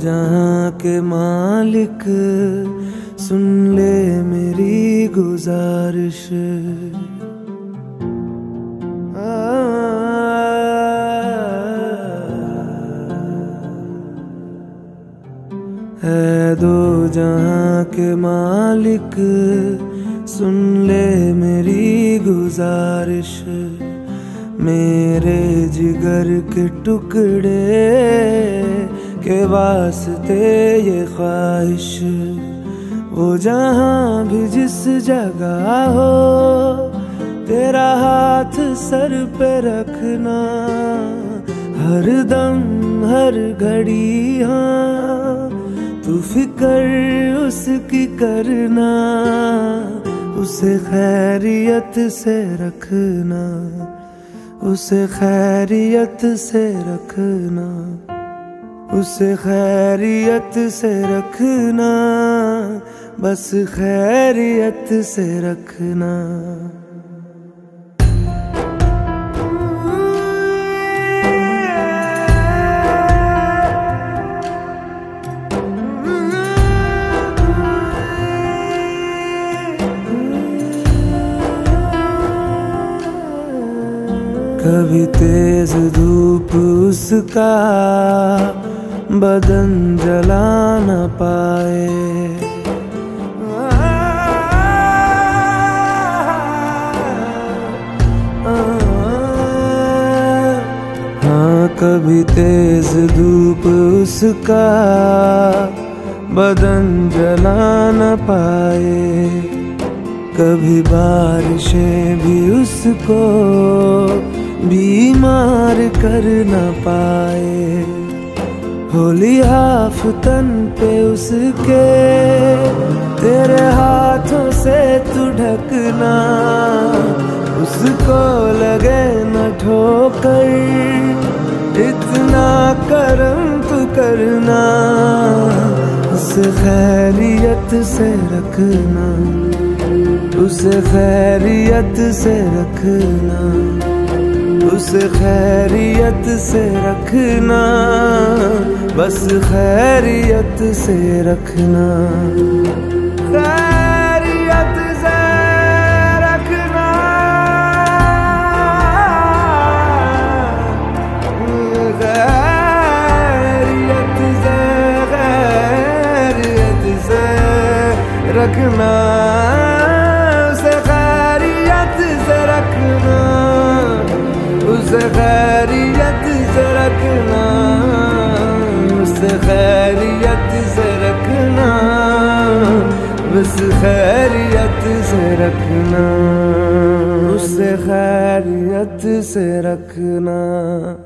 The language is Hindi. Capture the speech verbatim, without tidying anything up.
जहां के मालिक सुन ले मेरी गुजारिश। है दो जहां के मालिक सुन ले मेरी गुजारिश। मेरे जिगर के टुकड़े के वास्ते ये ख्वाहिश। वो जहां भी जिस जगह हो तेरा हाथ सर पे रखना। हर दम हर घड़ी हाँ तू फिक्र उसकी करना। उसे खैरियत से रखना, उसे खैरियत से रखना, उसे खैरियत से रखना, बस खैरियत से रखना। कभी तेज धूप उसका बदन जला न पाए। हाँ कभी तेज धूप उसका बदन जला न पाए। कभी बारिशें भी उसको बीमार कर न पाए। होली हाफतन पे उसके तेरे हाथों से तू ढकना। उसको लगे न ठोकर इतना करम तू करना। उसे खैरियत से रखना, उसे खैरियत से रखना, उसे खैरियत से रखना, बस खैरियत से रखना। खैरियत से रखना, खैरियत से खैरियत से रखना। उसे खैरियत से रखना, उसे खैरियत से रखना, उसे खैरियत से रखना, बस खैरियत से रखना, उसे खैरियत से रखना।